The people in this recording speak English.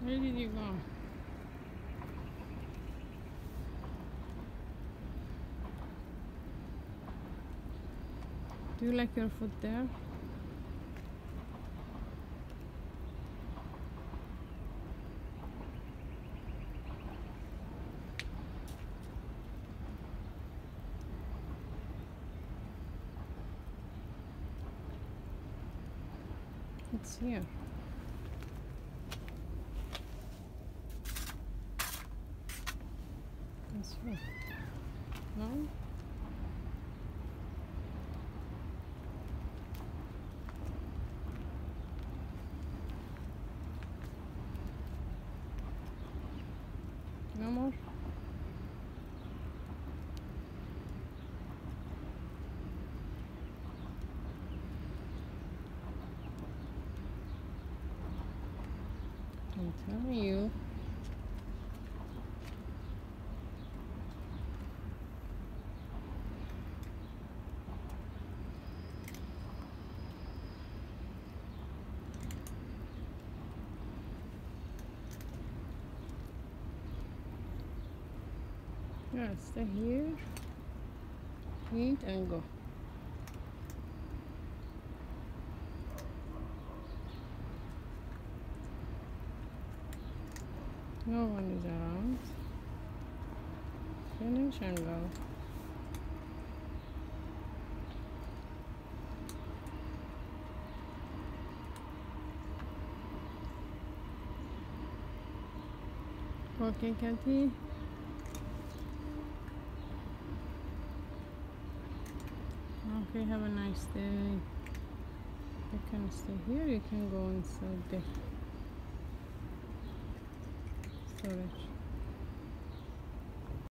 Where did you go? Do you like your foot there? It's here. It's here. No? No more? I'm telling you. Yeah, stay here, eat and go. No one is around. Finish and go. Okay, Kathy. Okay, have a nice day. You can stay here, you can go inside the storage.